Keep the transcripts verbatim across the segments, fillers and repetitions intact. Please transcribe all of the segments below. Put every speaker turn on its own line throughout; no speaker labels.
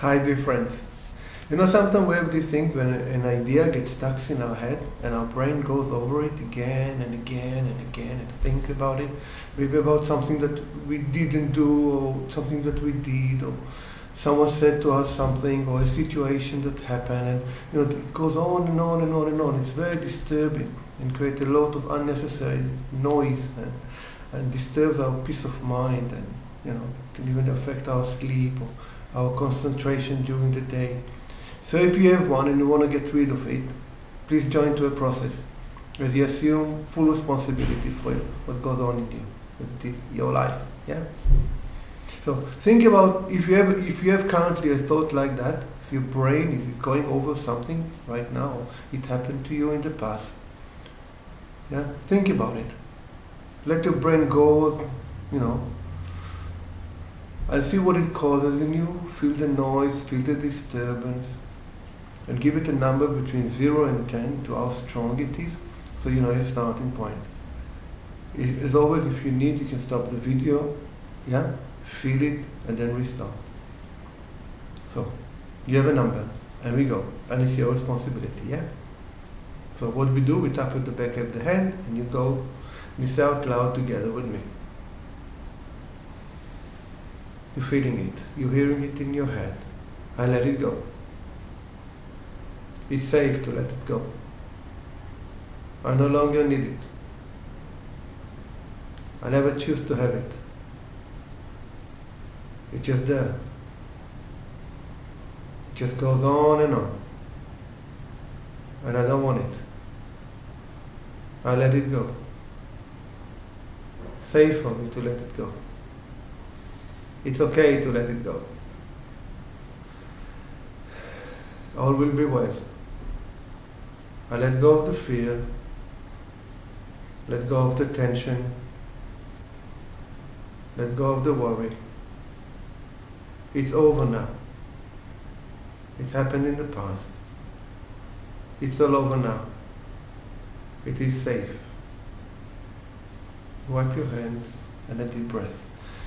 Hi, dear friends. You know, sometimes we have these things when an idea gets stuck in our head and our brain goes over it again and again and again and thinks about it. Maybe about something that we didn't do or something that we did, or someone said to us something, or a situation that happened, and you know, it goes on and on and on and on. It's very disturbing and creates a lot of unnecessary noise and, and disturbs our peace of mind, and you know, can even affect our sleep or our concentration during the day. So if you have one and you want to get rid of it, please join to a process as you assume full responsibility for what goes on in you, because it is your life. Yeah. So think about if you have if you have currently a thought like that, if your brain is going over something right now, it happened to you in the past. Yeah. Think about it. Let your brain go, you know, and see what it causes in you. Feel the noise, feel the disturbance, and give it a number between zero and ten to how strong it is, so you know your starting point. As always, if you need, you can stop the video, yeah, feel it, and then restart. So you have a number, and we go, and it's your responsibility, yeah. So what we do, we tap at the back of the hand, and you go, and you say out loud together with me. You're feeling it. You're hearing it in your head. I let it go. It's safe to let it go. I no longer need it. I never choose to have it. It's just there. It just goes on and on. And I don't want it. I let it go. Safe for me to let it go. It's okay to let it go. All will be well. I let go of the fear, let go of the tension, let go of the worry. It's over now. It happened in the past. It's all over now. It is safe. Wipe your hand and a deep breath.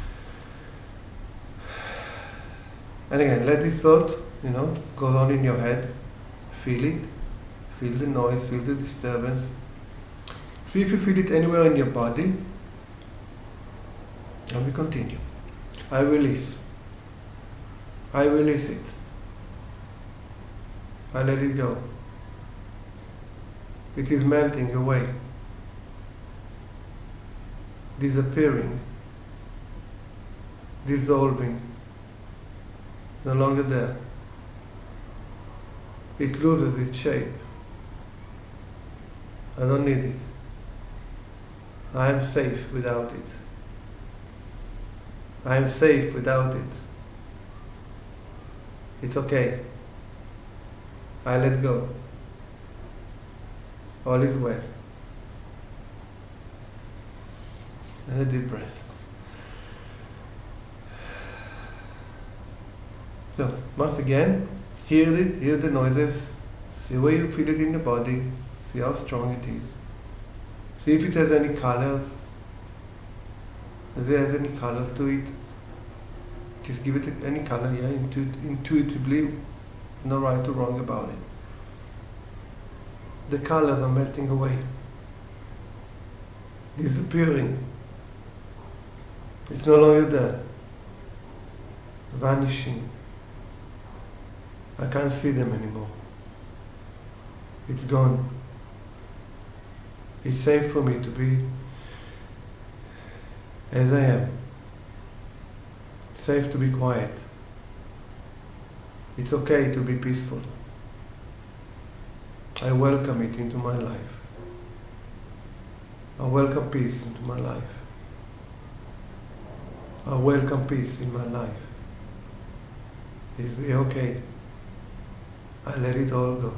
And again, let this thought, you know, go on in your head. Feel it. Feel the noise. Feel the disturbance. See if you feel it anywhere in your body. And we continue. I release. I release it. I let it go. It is melting away. Disappearing. Dissolving. No longer there. It loses its shape. I don't need it. I am safe without it. I am safe without it. It's okay. I let go. All is well. And a deep breath. So, once again, hear it, hear the noises, see where you feel it in the body, see how strong it is. See if it has any colors. Does it have any colors to it? Just give it any color, yeah, Intu intuitively. There's no right or wrong about it. The colors are melting away, disappearing. It's no longer there, vanishing. I can't see them anymore. It's gone. It's safe for me to be as I am. It's safe to be quiet. It's okay to be peaceful. I welcome it into my life. I welcome peace into my life. I welcome peace in my life. It's be okay. I let it all go.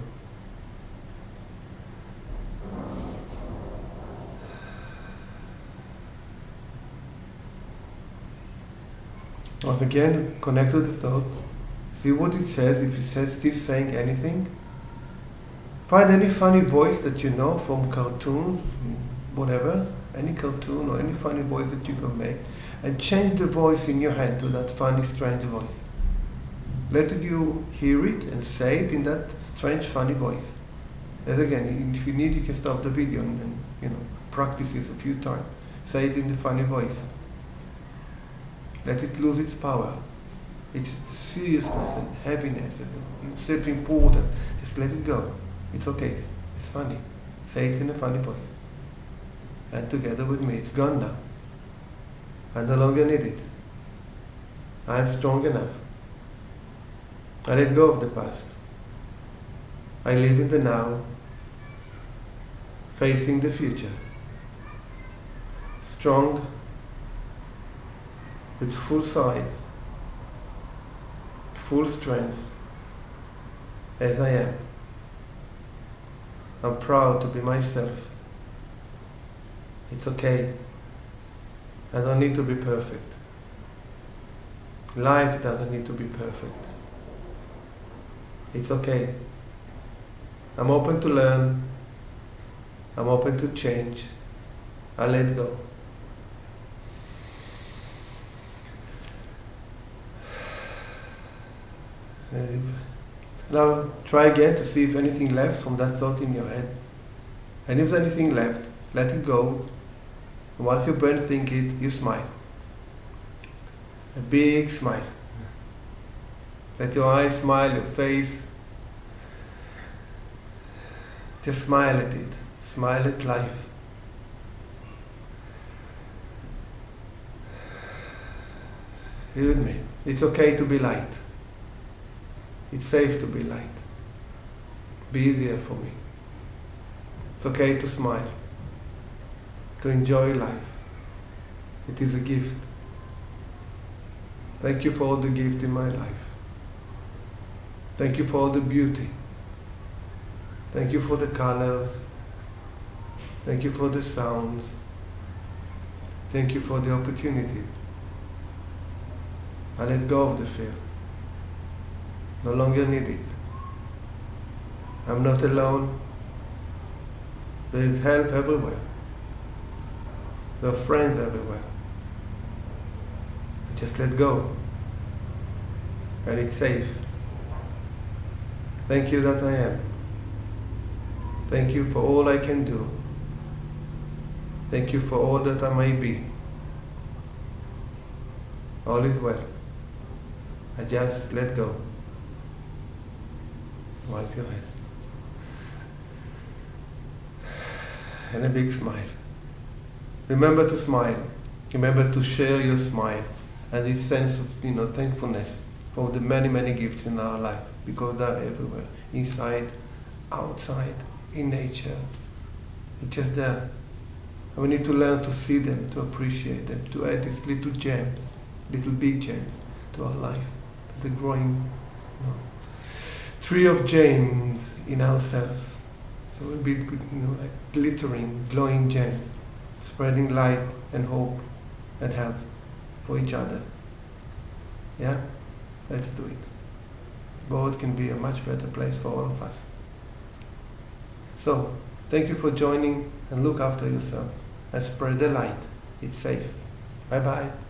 Once again, connect with the thought. See what it says, if it says still saying anything. Find any funny voice that you know from cartoons, whatever, any cartoon or any funny voice that you can make, and change the voice in your head to that funny, strange voice. Let you hear it and say it in that strange, funny voice. As again, if you need, you can stop the video and, and you know, practice this a few times. Say it in the funny voice. Let it lose its power, its seriousness and heaviness, and self-importance. Just let it go. It's okay. It's funny. Say it in a funny voice. And together with me, it's gone now. I no longer need it. I am strong enough. I let go of the past. I live in the now, facing the future. Strong, with full size, full strength, as I am. I'm proud to be myself. It's okay. I don't need to be perfect. Life doesn't need to be perfect. It's okay. I'm open to learn. I'm open to change. I let go. Now try again to see if anything left from that thought in your head. And if there's anything left, let it go. And once your brain thinks it, you smile. A big smile. Let your eyes smile, your face. Just smile at it. Smile at life. Hear with me. It's okay to be light. It's safe to be light. Be easier for me. It's okay to smile. To enjoy life. It is a gift. Thank you for all the gift in my life. Thank you for all the beauty. Thank you for the colors. Thank you for the sounds. Thank you for the opportunities. I let go of the fear. No longer need it. I'm not alone. There is help everywhere. There are friends everywhere. I just let go. And it's safe. Thank you that I am. Thank you for all I can do. Thank you for all that I may be. All is well. I just let go. Wipe your head. And a big smile. Remember to smile. Remember to share your smile and this sense of, you know, thankfulness for the many, many gifts in our life, because they're everywhere, inside, outside, in nature. It's just there. And we need to learn to see them, to appreciate them, to add these little gems, little big gems to our life, to the growing, you know, tree of gems in ourselves. So we'll be, you know, like glittering, glowing gems, spreading light and hope and help for each other. Yeah? Let's do it. The world can be a much better place for all of us. So, thank you for joining, and look after yourself and spread the light. It's safe. Bye bye.